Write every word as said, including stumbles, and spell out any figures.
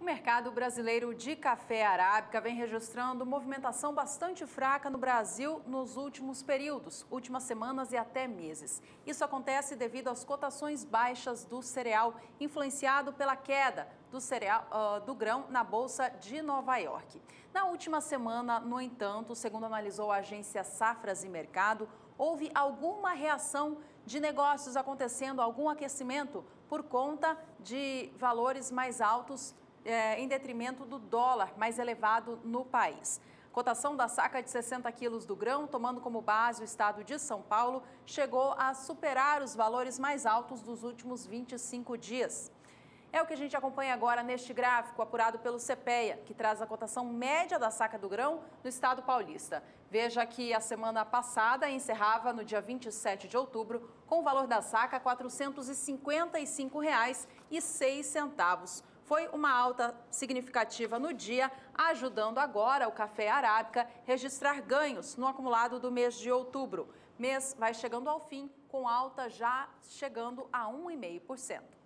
O mercado brasileiro de café arábica vem registrando movimentação bastante fraca no Brasil nos últimos períodos, últimas semanas e até meses. Isso acontece devido às cotações baixas do cereal, influenciado pela queda do, cereal, uh, do grão na Bolsa de Nova York. Na última semana, no entanto, segundo analisou a agência Safras e Mercado, houve alguma reação de negócios acontecendo, algum aquecimento por conta de valores mais altos É, em detrimento do dólar mais elevado no país. Cotação da saca de sessenta quilos do grão, tomando como base o estado de São Paulo, chegou a superar os valores mais altos dos últimos vinte e cinco dias. É o que a gente acompanha agora neste gráfico apurado pelo CEPEA, que traz a cotação média da saca do grão no estado paulista. Veja que a semana passada encerrava no dia vinte e sete de outubro com o valor da saca quatrocentos e cinquenta e cinco reais e seis centavos. Foi uma alta significativa no dia, ajudando agora o café arábica registrar ganhos no acumulado do mês de outubro. Mês vai chegando ao fim, com alta já chegando a um vírgula cinco por cento.